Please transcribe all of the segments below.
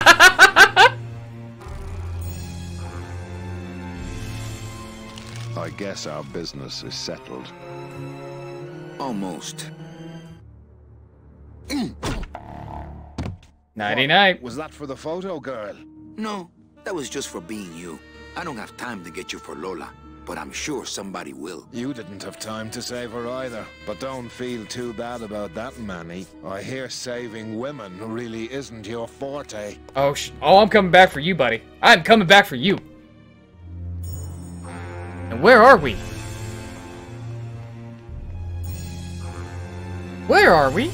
I guess our business is settled. Almost. Nighty-night. Was that for the photo, girl? No, that was just for being you. I don't have time to get you for Lola, but I'm sure somebody will. You didn't have time to save her either. But don't feel too bad about that, Manny. I hear saving women really isn't your forte. Oh, I'm coming back for you, buddy. I'm coming back for you. And where are we? Where are we?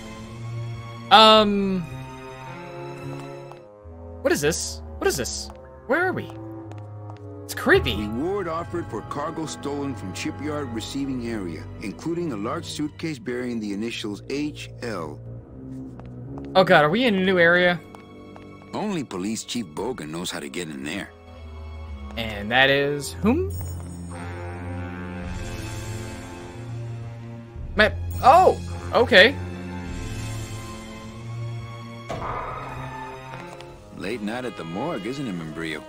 What is this? What is this? Where are we? It's creepy. Reward offered for cargo stolen from shipyard receiving area, including a large suitcase bearing the initials HL. Oh god, are we in a new area? Only Police Chief Bogan knows how to get in there. And that is whom? Oh, okay. Late night at the morgue, isn't it, Membrillo?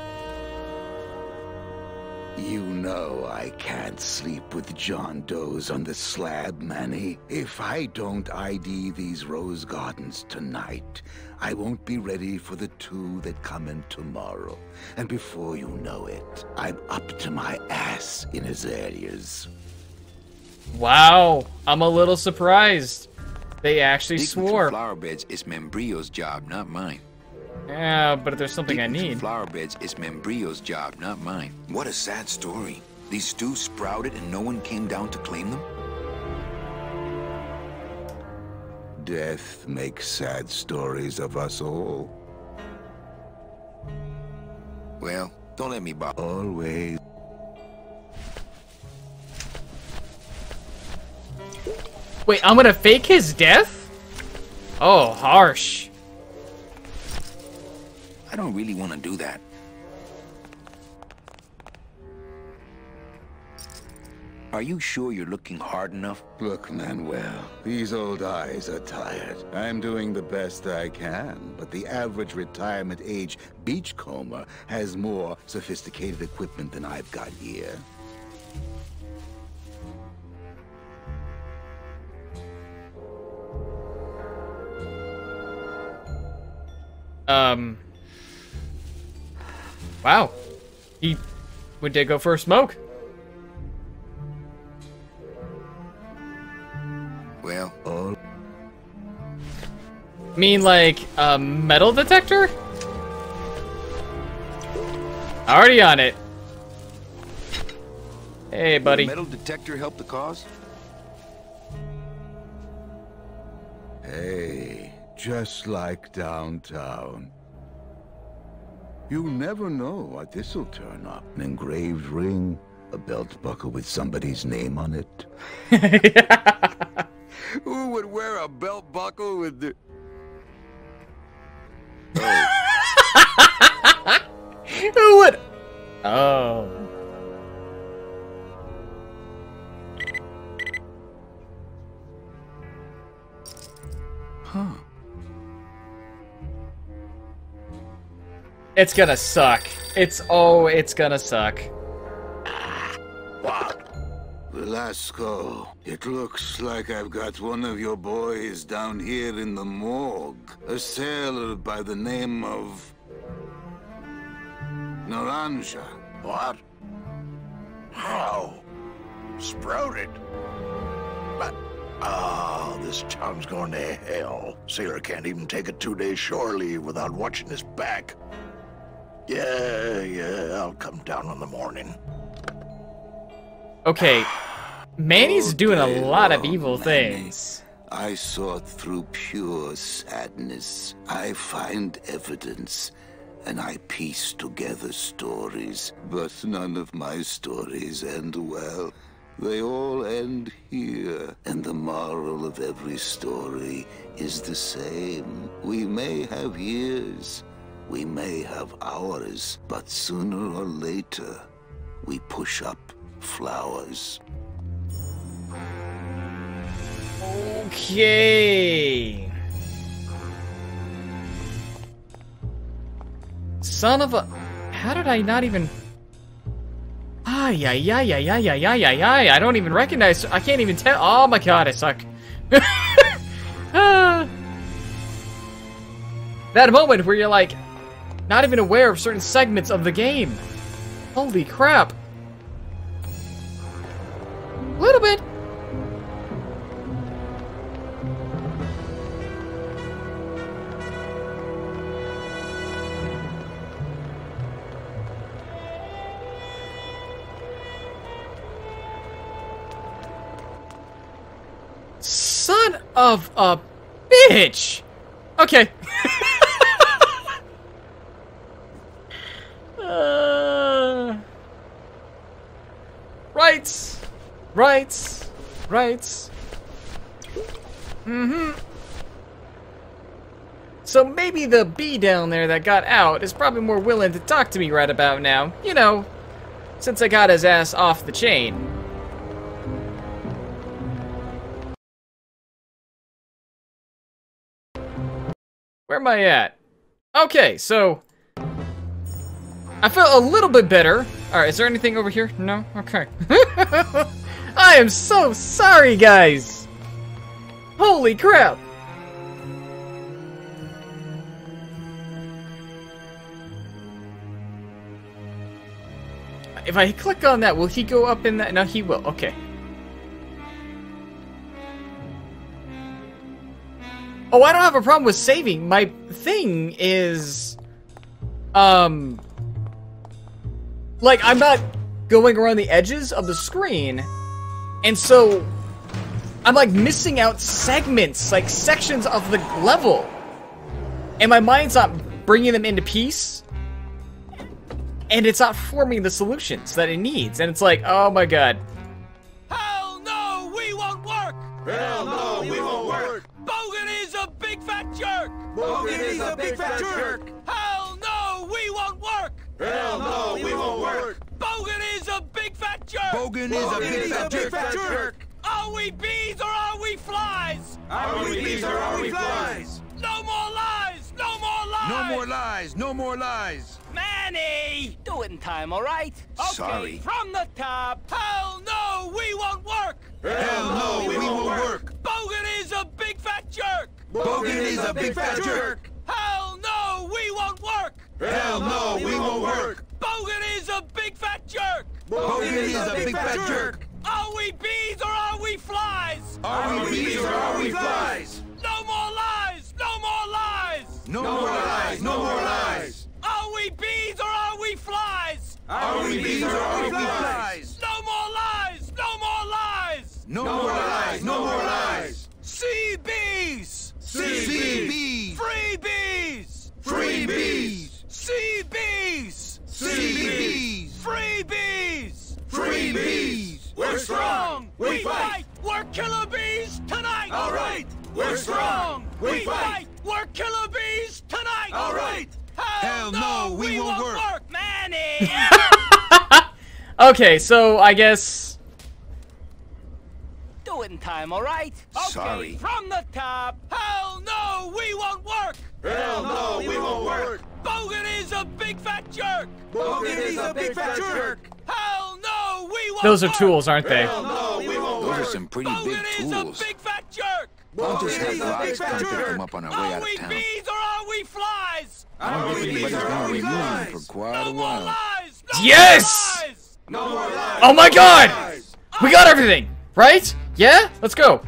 You know I can't sleep with John Doe's on the slab, Manny. If I don't ID these rose gardens tonight, I won't be ready for the two that come in tomorrow. And before you know it, I'm up to my ass in azaleas. Wow, I'm a little surprised. They actually Digging swore. through flower beds is Membrillo's job, not mine. Yeah, but if there's something I Digging through need. flower beds is Membrillo's job, not mine. What a sad story. These stews sprouted and no one came down to claim them? Death makes sad stories of us all. Well, don't let me bother. Always. Wait, I'm gonna fake his death? Oh, harsh. I don't really want to do that. Are you sure you're looking hard enough? Look, Manuel, these old eyes are tired. I'm doing the best I can, but the average retirement age beachcomber has more sophisticated equipment than I've got here. Wow. We did go for a smoke. Well, Mean like a metal detector? Already on it. Hey, buddy. will a metal detector help the cause? Hey, just like downtown. You never know what this'll turn up. An engraved ring, a belt buckle with somebody's name on it. Who would wear a belt buckle with the... Who would? Oh. Huh. It's gonna suck. It's gonna suck. Velasco, it looks like I've got one of your boys down here in the morgue. A sailor by the name of... Naranja. What? How? Sprouted? But, this town's going to hell. Sailor can't even take a 2-day shore leave without watching his back. Yeah, I'll come down in the morning. Okay. Manny's All doing a day lot of long, evil Manny. things. I sought through pure sadness. I find evidence, and I piece together stories. But none of my stories end well. They all end here. And the moral of every story is the same. We may have years, we may have hours, but sooner or later, we push up flowers. Okay. Son of a... How did I not even... Ay, ay, ay, ay, ay, ay, ay, ay, ay. I don't even recognize... I can't even tell... Oh my god, I suck. That moment where you're like... Not even aware of certain segments of the game. Holy crap. A little bit. Son of a bitch! Okay. Right. So maybe the bee down there that got out is probably more willing to talk to me right about now. You know, since I got his ass off the chain. Where am I at? Okay, so... I felt a little bit better. Alright, is there anything over here? No? Okay. I am so sorry, guys! Holy crap! If I click on that, will he go up in that? No, he will. Okay. Oh, I don't have a problem with saving. My thing is... like, I'm not going around the edges of the screen, and so I'm, like, missing out segments, like, sections of the level, and my mind's not bringing them into peace, and it's not forming the solutions that it needs, and it's like, oh my god. Hell no, we won't work! Hell no, we won't work! Bogan is a big fat jerk! Bogan is a big fat jerk! Hell no, we won't work! Hell no, we won't work! Bogan is a big fat jerk! Bogan is a big fat jerk. Are we bees or are we flies? Are we bees or are we flies? No more lies! No more lies! No more lies, no more lies. Manny! Do it in time, alright? Okay, Sorry. from the top. Hell no, we won't work! Hell no, we won't work. Bogan is a big fat jerk! Bogan is a big fat jerk. Hell no, we won't work! Hell no, we won't work. Bogan is a big fat jerk! Bogan is a big fat jerk. Are we bees or are we flies? Are we bees or are we flies? No more lies! No more lies! No more lies, no more lies. Are we bees or are we flies? Are we bees or are we flies? No more lies! No more lies! No more lies, no more lies. Sea bees! Sea bees. Free bees! Free bees. Sea bees! Sea bees. Free bees! Free bees. We're strong! We fight! We're killer bees tonight! All right. We're strong! We fight! We're killer bees tonight! All right. Hell no, we won't work! Manny! Okay, so I guess... Do it in time, alright? Sorry. From the top. Hell no, we won't work! Hell no, we won't work! Bogan is a big fat jerk! Bogan is a big fat jerk. Hell no, we won't Those are work! tools, aren't they? Hell no, we won't Those are work! some pretty big Bogan is a tools. big fat jerk! I'll just have Bogan is a Rods big come fat pick jerk! them up on our way Are out we of town. bees or are we flies? I don't think anybody's gonna remove them for quite No a more while. lies! No Yes! more lies! No more lies! Oh my god! We got everything, right? Yeah? Let's go.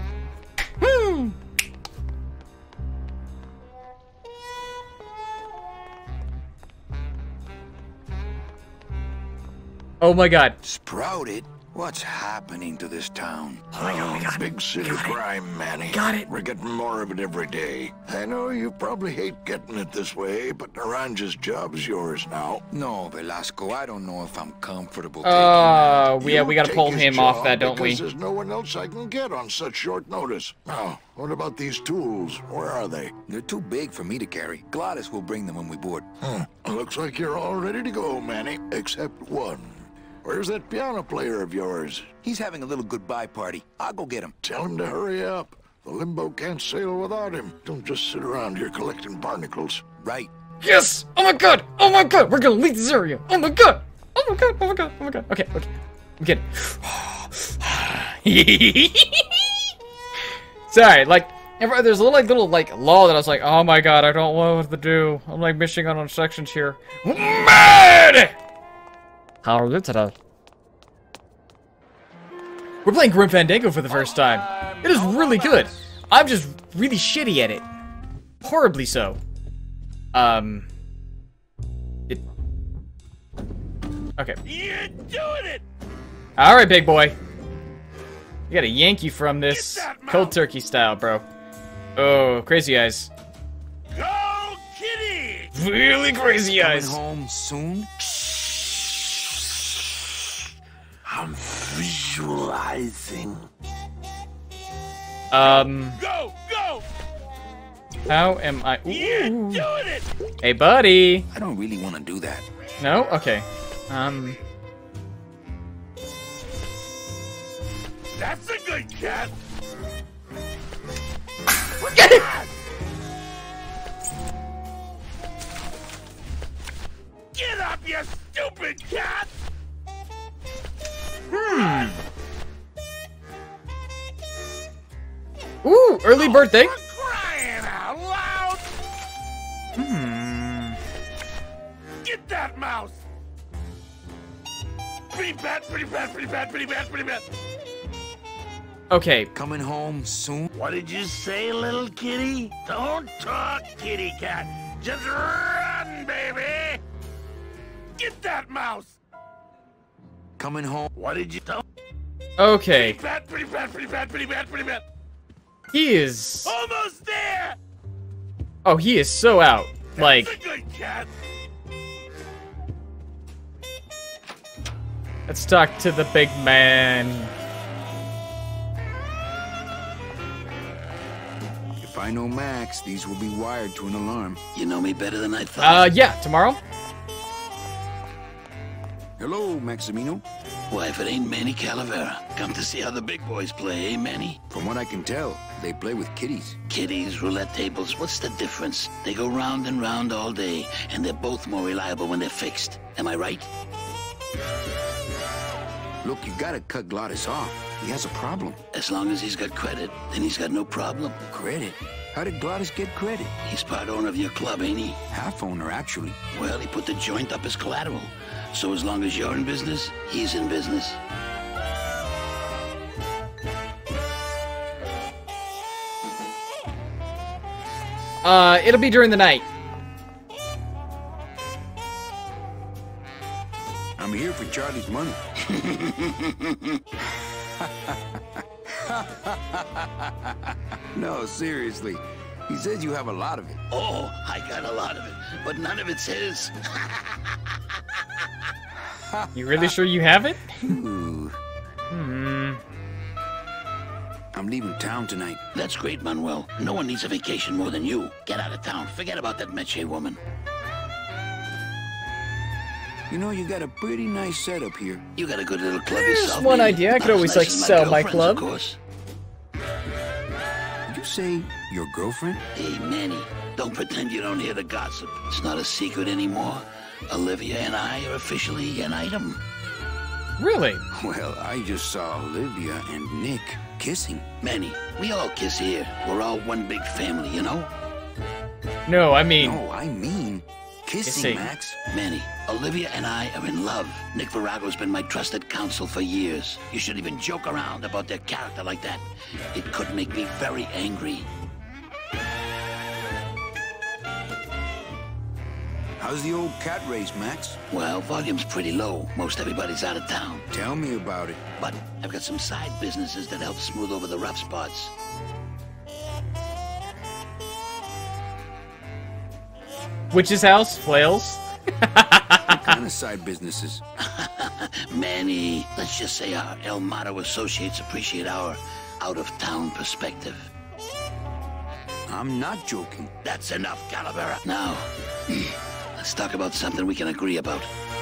Oh my god. Sprouted? What's happening to this town? Big city crime, Manny. Got it. We're getting more of it every day. I know you probably hate getting it this way, but Naranja's job's yours now. No, Velasco, I don't know if I'm comfortable Yeah, You we gotta take pull his him off job that, don't we? because there's no one else I can get on such short notice. Now, what about these tools? Where are they? They're too big for me to carry. Gladys will bring them when we board. Looks like you're all ready to go, Manny, except one. Where's that piano player of yours? He's having a little goodbye party. I'll go get him. Tell him to hurry up. The Limbo can't sail without him. Don't just sit around here collecting barnacles. Right. Yes! Oh my god! Oh my god! We're gonna leave this area! Oh my god! Oh my god! Oh my god! Oh my god! Okay, okay. I'm kidding. Sorry, like, there's a little lull that I was like, oh my god, I don't know what to do. I'm like missing out on sections here. Mad! How are you today? We're playing Grim Fandango for the first time. It is really good. I'm just really shitty at it. Horribly so. Okay. You're doing it! Alright, big boy. You gotta yank you from this cold turkey style, bro. Oh, crazy eyes. Go, kitty! Really crazy eyes. Coming home soon? I'm visualizing. Go, go! How am I? You're Ooh. doing it! Hey, buddy. I don't really want to do that. No? Okay. That's a good cat! Get up, you stupid cat! Ooh, early birthday. For crying out loud! Get that mouse! Pretty bad, pretty bad, pretty bad, pretty bad, pretty bad. Okay. Coming home soon? What did you say, little kitty? Don't talk, kitty cat. Just run, baby! Get that mouse! Coming home. What did you do? Okay. Pretty bad, pretty bad, pretty bad, pretty bad, pretty bad. He is. Almost there! Oh, he is so out. Like, That's a good cat. let's talk to the big man. If I know Max, these will be wired to an alarm. You know me better than I thought. Yeah, tomorrow. Hello, Maximino. Why, if it ain't Manny Calavera, come to see how the big boys play, eh, Manny? From what I can tell, they play with kitties. Kitties, roulette tables, what's the difference? They go round and round all day, and they're both more reliable when they're fixed. Am I right? Look, you gotta cut Glottis off. He has a problem. As long as he's got credit, then he's got no problem. Credit? How did Glottis get credit? He's part owner of your club, ain't he? Half owner, actually. Well, he put the joint up as collateral. So as long as you're in business, he's in business. It'll be during the night. I'm here for Charlie's money. No, seriously. He says you have a lot of it. Oh, I got a lot of it, but none of it's his. You really sure you have it? Ooh. I'm leaving town tonight. That's great, Manuel. No one needs a vacation more than you. Get out of town. Forget about that Meche woman. You know, you got a pretty nice setup here. You got a good little club There's yourself. one Manny. idea. I could Not as always, nice like, as sell my girlfriend's, club. Of course. Did you say your girlfriend? Hey, don't pretend you don't hear the gossip. It's not a secret anymore. Olivia and I are officially an item. Really? Well, I just saw Olivia and Nick kissing. Manny, we all kiss here. We're all one big family, you know? No, I mean, No, I mean kissing, Kissing. Max. Manny, Olivia and I are in love. Nick Virago's been my trusted counsel for years. You shouldn't even joke around about their character like that. It could make me very angry. How's the old cat race, Max? Well, volume's pretty low. Most everybody's out of town. Tell me about it. But I've got some side businesses that help smooth over the rough spots. Witch's house, flails. What kind of side businesses? Manny, let's just say our El Mato associates appreciate our out-of-town perspective. I'm not joking. That's enough, Calavera. Now, let's talk about something we can agree about.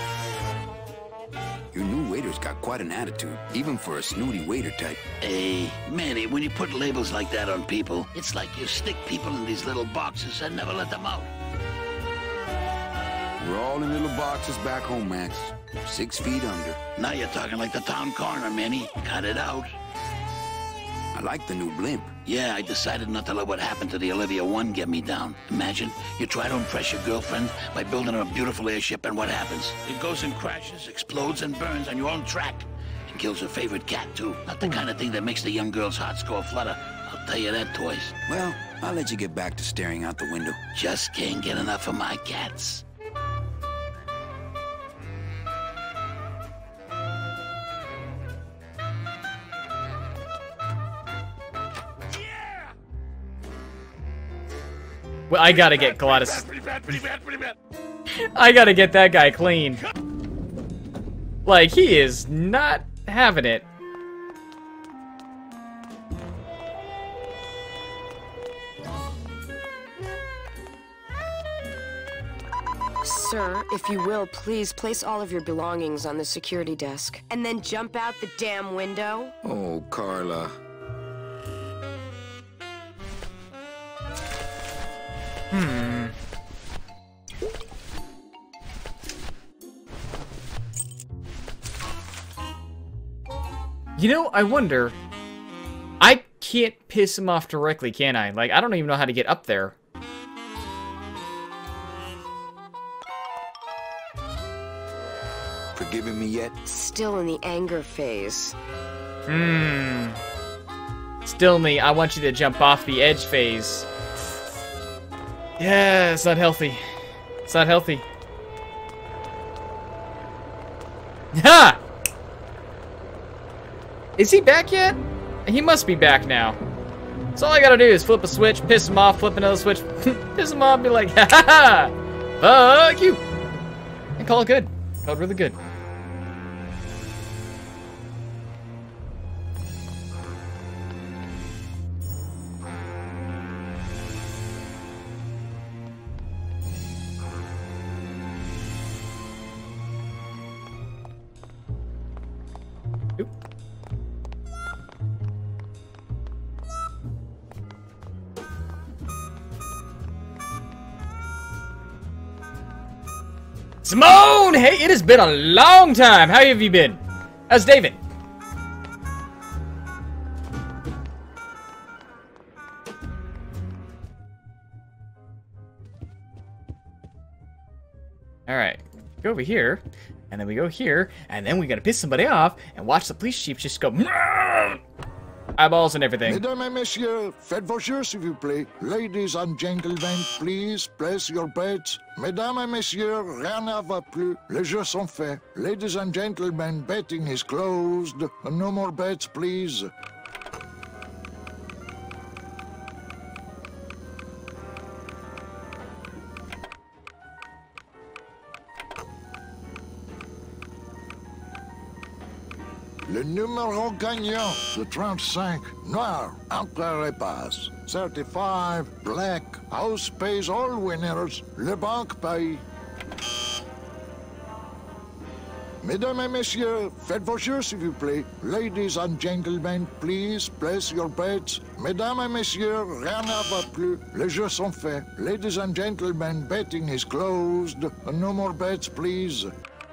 Your new waiter's got quite an attitude, even for a snooty waiter type. Hey, Manny, when you put labels like that on people, it's like you stick people in these little boxes and never let them out. We're all in little boxes back home, Max. 6 feet under. Now you're talking like the town coroner, Manny. Cut it out. I like the new blimp. Yeah, I decided not to let what happened to the Olivia 1 get me down. Imagine you try to impress your girlfriend by building her a beautiful airship, and what happens? It goes and crashes, explodes, and burns on your own track. And kills her favorite cat, too. Not the kind of thing that makes the young girl's hearts go flutter. I'll tell you that, toys. Well, I'll let you get back to staring out the window. Just can't get enough of my cats. Well, I gotta get Glottis. Pretty bad. I gotta get that guy clean. Like, he is not having it. Sir, if you will, please place all of your belongings on the security desk. And then jump out the damn window. Oh, Carla. You know, I wonder... I can't piss him off directly, can I? Like, I don't even know how to get up there. Forgiving me yet? Still in the anger phase. Still me, I want you to jump off the edge phase. Yeah, it's not healthy. It's not healthy. Ha! Is he back yet? He must be back now. So all I gotta do is flip a switch, piss him off, flip another switch, piss him off, be like, ha ha ha! Fuck you! And call it good. Call it really good. Oop. Simone! Hey, it has been a long time. How have you been? How's David? Alright. Go over here, and then we go here, and then we gotta piss somebody off, and watch the police chief just go eyeballs and everything. Mesdames et messieurs, faites vos jeux s'il vous plaît. Ladies and gentlemen, please place your bets. Mesdames et messieurs, rien ne va plus. Les jeux sont faits. Ladies and gentlemen, betting is closed. No more bets, please. Le numéro gagnant, the 35, noir, Empereur et passe. 35, black, house pays all winners, le banque paye. Mesdames et messieurs, faites vos jeux s'il vous plaît. Ladies and gentlemen, please place your bets. Mesdames et messieurs, rien ne va plus. Les jeux sont faits. Ladies and gentlemen, betting is closed. No more bets, please.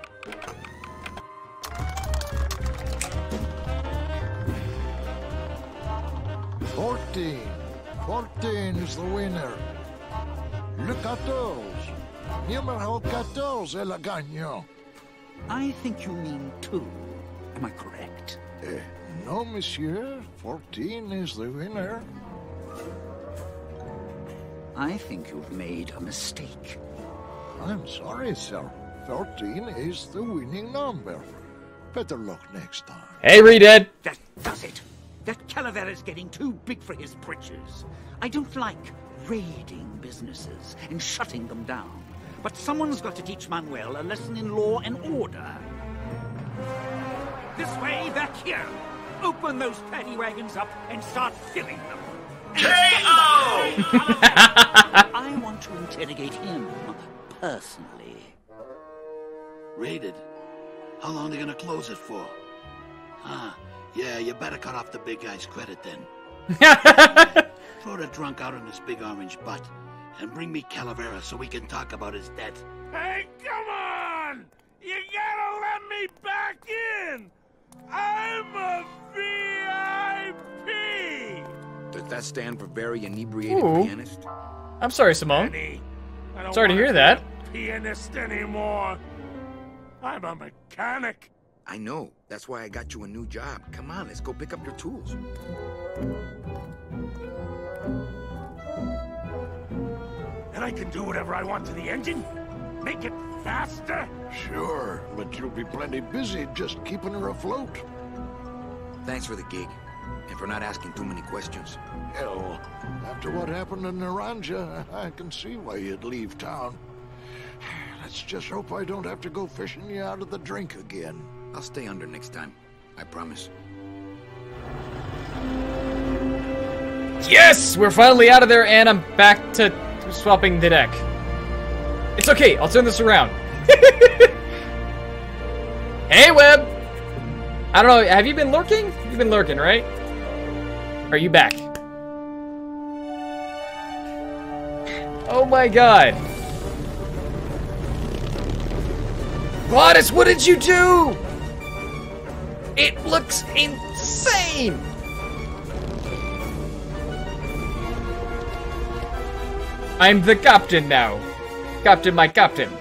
Fourteen is the winner. Le 14. Numéro 14 est le gagnant. I think you mean 2. Am I correct? No, monsieur. 14 is the winner. I think you've made a mistake. I'm sorry, sir. 14 is the winning number. Better luck next time. Hey, Redhead! That does it. That Calavera's getting too big for his britches. I don't like raiding businesses and shutting them down. But someone's got to teach Manuel a lesson in law and order. This way, back here. Open those paddy wagons up and start filling them. K.O. I want to interrogate him personally. Raided? How long are they gonna close it for? Huh? Yeah, you better cut off the big guy's credit then. Throw the drunk out on his big orange butt. and bring me Calavera so we can talk about his debt. Hey, come on! You gotta let me back in! I'm a VIP! Does that stand for very inebriated Ooh. pianist? I'm sorry, Simone. Benny, I don't Sorry to wanna hear be that. a pianist anymore. I'm a mechanic. I know. That's why I got you a new job. Come on, let's go pick up your tools. And I can do whatever I want to the engine? Make it faster? Sure, but you'll be plenty busy just keeping her afloat. Thanks for the gig, and for not asking too many questions. Hell, after what happened in Naranja, I can see why you'd leave town. Let's just hope I don't have to go fishing you out of the drink again. I'll stay under next time. I promise. Yes! We're finally out of there, and I'm back to swapping the deck. It's okay, I'll turn this around. Hey, Webb! I don't know, have you been lurking? You've been lurking, right? Are you back? Oh my god. Glottis, what did you do? It looks insane! I'm the captain now. Captain, my captain.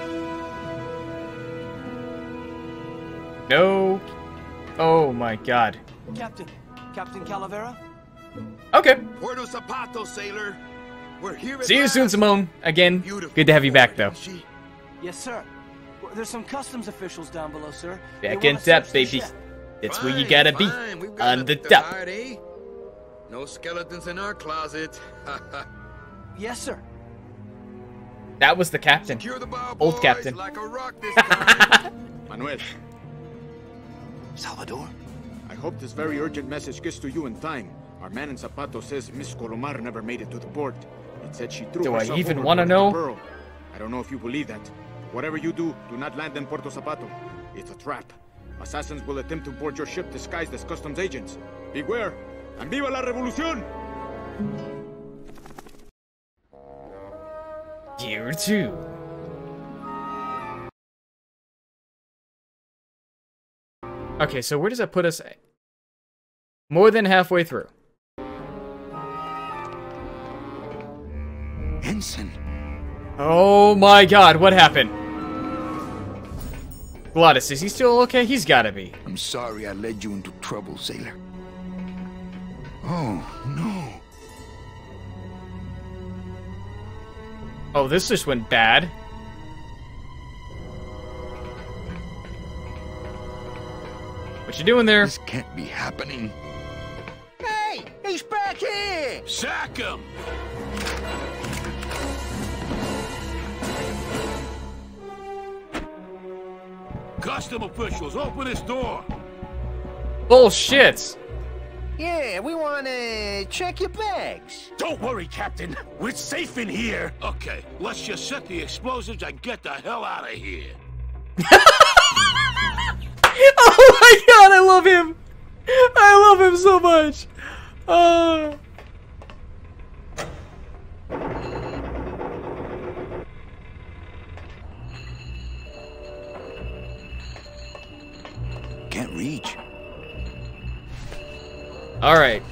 No. Oh my god. Captain Calavera? Okay. Puerto Zapato, sailor. We're here at See you soon, last. Simone. Again, Beautiful good to have you back, though. She- Yes, sir. Well, there's some customs officials down below, sir. They Back wanna in depth, search the baby. ship. That's where you Fine, gotta be. fine. We've got On nothing the to top. hide, eh? No skeletons in our closet. Yes, sir. That was the captain. Secure the bow, Old boys, captain. like a rock this time. Manuel, Salvador? I hope this very urgent message gets to you in time. Our man in Zapato says Miss Colomar never made it to the port. It said she threw Do I herself even overboard wanna in the know? Pearl. I don't know if you believe that. Whatever you do, do not land in Puerto Zapato. It's a trap. Assassins will attempt to board your ship disguised as customs agents. Beware, and viva la revolución! Gear 2. Okay, so where does that put us? More than halfway through. Ensign. Oh my god, what happened? Glottis, is he still okay? He's gotta be. I'm sorry I led you into trouble, sailor. Oh, no. Oh, this just went bad. What you doing there? This can't be happening. Hey, he's back here! Sack him! Custom officials, open this door! Bullshit! Yeah, we want to check your bags. Don't worry, Captain. We're safe in here. Okay, let's just set the explosives and get the hell out of here. Oh my god, I love him! I love him so much! Can't reach. Alright.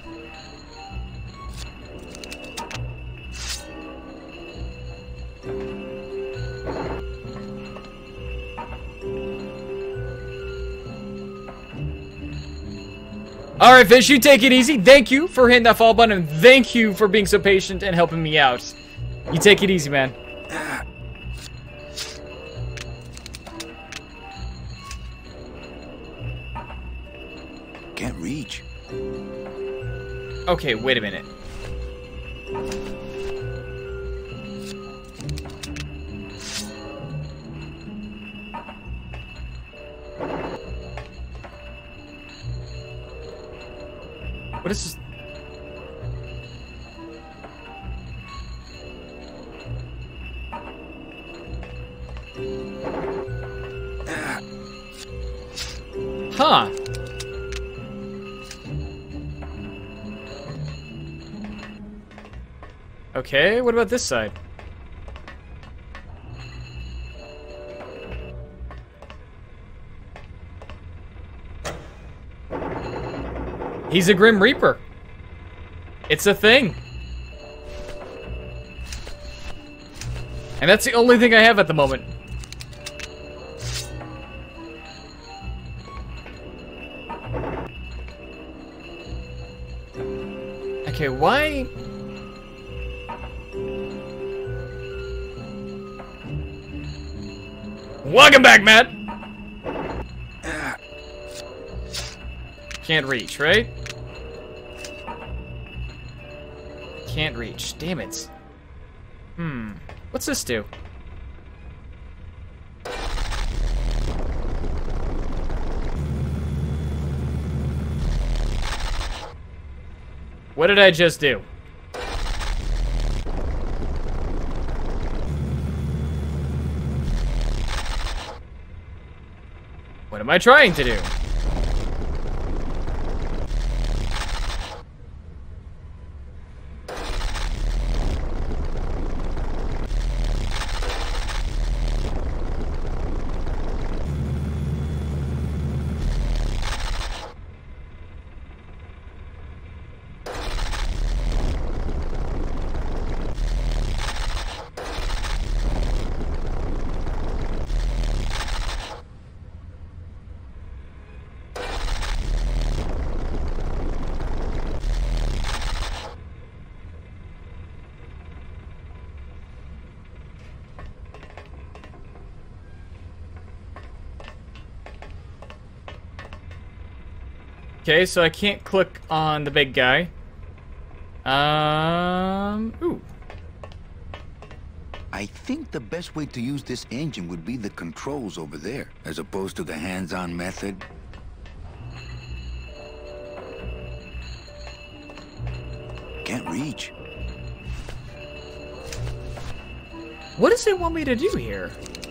Alright, Fish, you take it easy. Thank you for hitting that follow button, and thank you for being so patient and helping me out. You take it easy, man. Can't reach. Okay, wait a minute. What is this? Huh. Okay, what about this side? He's a Grim Reaper. It's a thing. And that's the only thing I have at the moment. Okay, why? Welcome back, Matt! Can't reach, right? Can't reach. Damn it. What's this do? What did I just do? What am I trying to do? Okay, so I can't click on the big guy. Ooh. I think the best way to use this engine would be the controls over there, as opposed to the hands-on method. Can't reach. What does it want me to do here?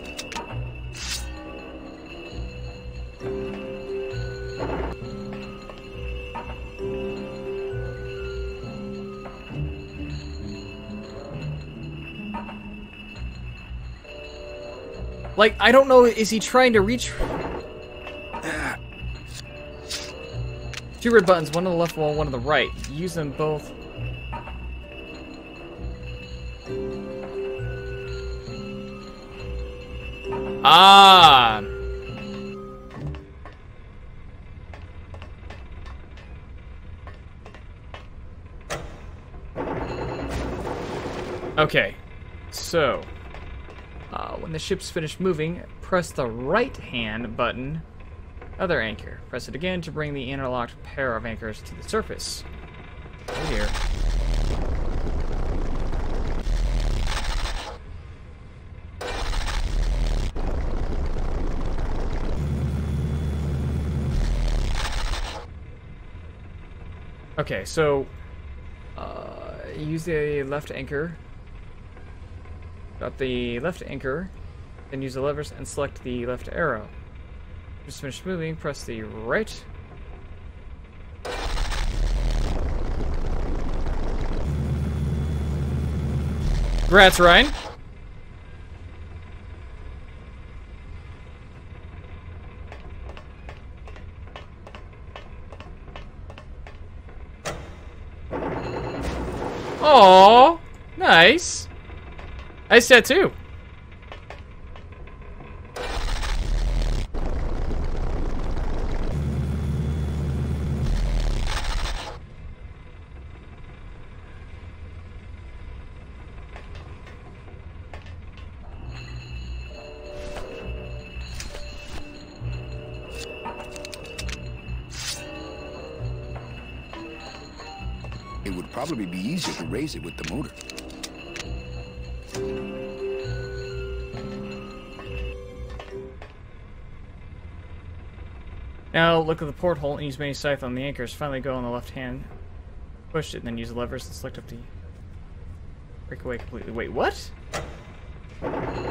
Like, I don't know, is he trying to reach? Two red buttons, one on the left wall, one on the right. Use them both. Ah! Okay, so... when the ship's finished moving, press the right-hand button, other anchor. Press it again to bring the interlocked pair of anchors to the surface. Over here. Okay, so use the left anchor. Got the left anchor, then use the levers and select the left arrow. Just finish moving, press the right. Congrats, Ryan. Aww, nice. Nice tattoo. It would probably be easier to raise it with the motor. Now look at the porthole and use main scythe on the anchors. Finally go on the left hand. Push it and then use the levers and select up the... Break away completely. Wait, what?